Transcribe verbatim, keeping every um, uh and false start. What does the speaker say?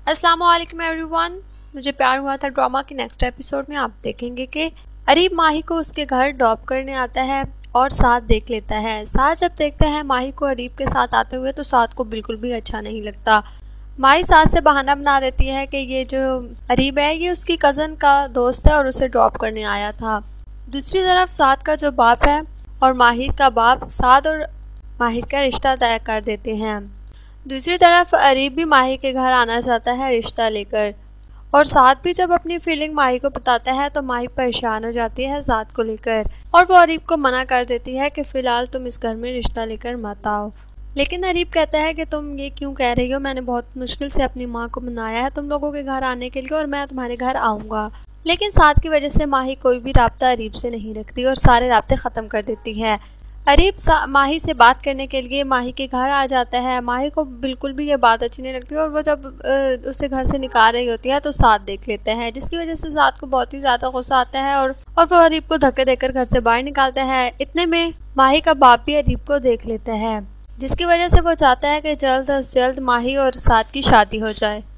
अस्सलाम वालेकुम एवरीवन। मुझे प्यार हुआ था ड्रामा के नेक्स्ट एपिसोड में आप देखेंगे कि अरीब माही को उसके घर ड्रॉप करने आता है और साथ देख लेता है। साथ जब देखता है माही को अरीब के साथ आते हुए तो साथ को बिल्कुल भी अच्छा नहीं लगता। माही साथ से बहाना बना देती है कि ये जो अरीब है ये उसकी कज़न का दोस्त है और उसे ड्रॉप करने आया था। दूसरी तरफ साथ का जो बाप है और माहिर का बाप साथ और माहिर का रिश्ता तय कर देते हैं। दूसरी तरफ अरीब भी माही के घर आना चाहता है रिश्ता लेकर, और साथ भी जब अपनी फीलिंग माही को बताता है तो माही परेशान हो जाती है साथ को लेकर, और वो अरीब को मना कर देती है कि फ़िलहाल तुम इस घर में रिश्ता लेकर मत आओ। लेकिन अरीब कहता है कि तुम ये क्यों कह रही हो, मैंने बहुत मुश्किल से अपनी माँ को मनाया है तुम लोगों के घर आने के लिए और मैं तुम्हारे घर आऊँगा। लेकिन साथ की वजह से माही कोई भी राब्ता अरीब से नहीं रखती और सारे राब्ते ख़त्म कर देती है। अरीब माही से बात करने के लिए माही के घर आ जाता है। माही को बिल्कुल भी ये बात अच्छी नहीं लगती और वो जब उसे घर से निकाल रही होती है तो साथ देख लेता है, जिसकी वजह से साथ को बहुत ही ज़्यादा गुस्सा आता है और और वो अरीब को धक्के देकर घर से बाहर निकालता है। इतने में माही का बाप भी अरीब को देख लेता है, जिसकी वजह से वो चाहता है कि जल्द अज जल्द माही और साथ की शादी हो जाए।